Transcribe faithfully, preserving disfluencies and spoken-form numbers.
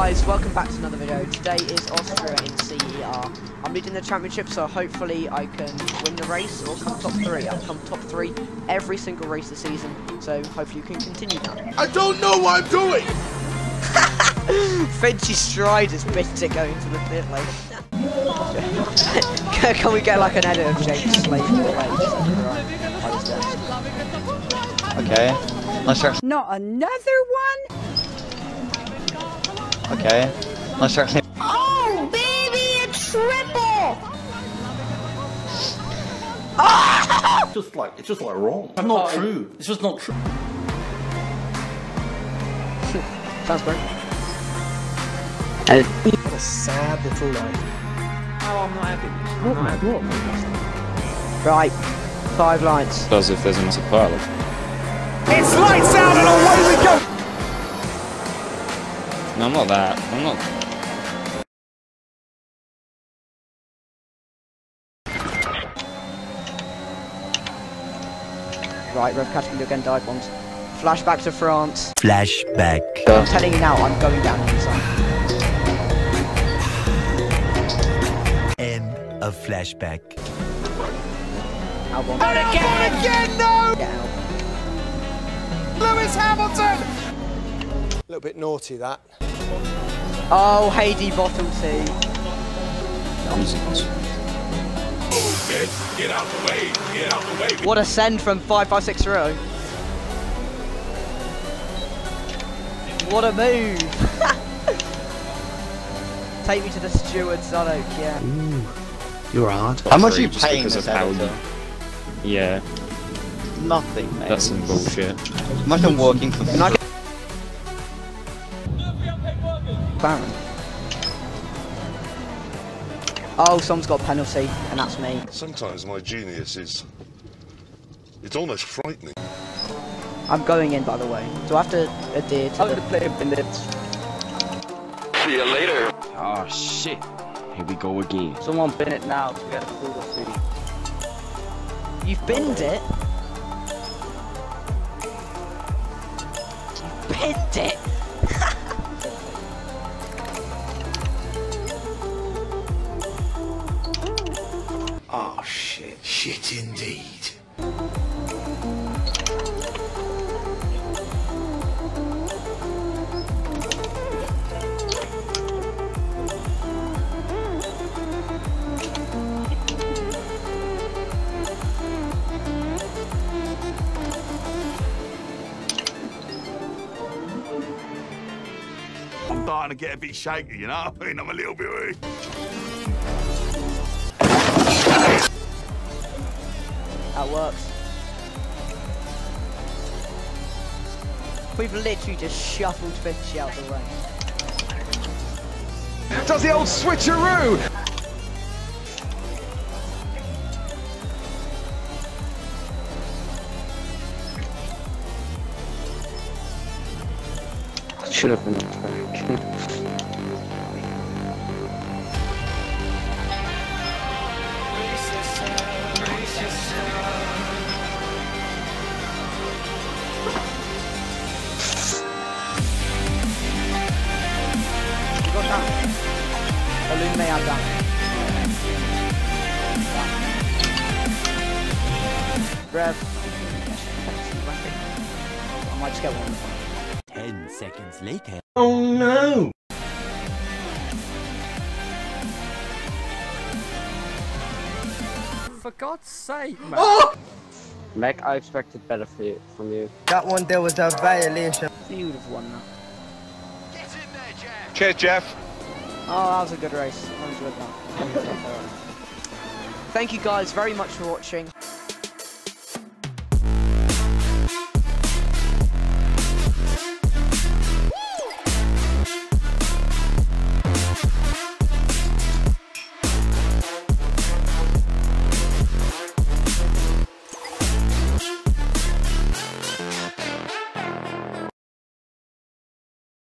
guys, welcome back to another video. Today is Austria in C E R. I'm leading the championship, so hopefully I can win the race or come top three. I've come top three every single race this season, so hopefully you can continue that. I don't know what I'm doing! Frenchy Stride has missed it going to the pit lane. Can we get like an edit of James Slade to the race? Okay. Let's try. Not another one? Okay. Let's try. Oh, baby, a triple! It's just like, it's just like wrong. It's not oh, true. It's just not true. Sounds great. What a sad little life. Oh, I'm not happy. What, man? What? Right. Five lines. As if there's a massive pile. It's lights out and away we go! No, I'm not that. I'm not. Right, Rev Cash can do again, dive bombs. Flashback to France. Flashback. I'm telling you now, I'm going down on the side. End of flashback. Albon. Not again! Not again, no! Get out. Lewis Hamilton! A little bit naughty, that. Oh, Heidi bottom two. Nonsense. Get out the way! Get out the way! What a send from five five six zero. What a move! Take me to the steward, Sonic, yeah. Ooh, you're hard. How much are you Just paying because this of how editor? you... Yeah, Nothing, mate. that's some bullshit. Imagine working for Can I get... Baron. Oh, someone's got a penalty, and that's me. Sometimes my genius is... it's almost frightening. I'm going in, by the way. Do I have to adhere to the... play minutes. See you later. Oh shit. Here we go again. Someone bin it now to get a full of food. You've binned it? You've binned it? Oh shit. Shit indeed. I'm starting to get a bit shaky, you know? I mean, I'm a little bit weak. That works. We've literally just shuffled Finchy out the way. Does the old switcheroo! Should have been on track. You got that? Balloon may have that. Rev. I might just get one. Ten seconds later. Oh no! For God's sake, man. Oh! Mac, I expected better for you, from you. That one there was a violation. You would have won that. Cheers, Jeff. Oh, that was a good race. I enjoyed that. Thank you guys very much for watching.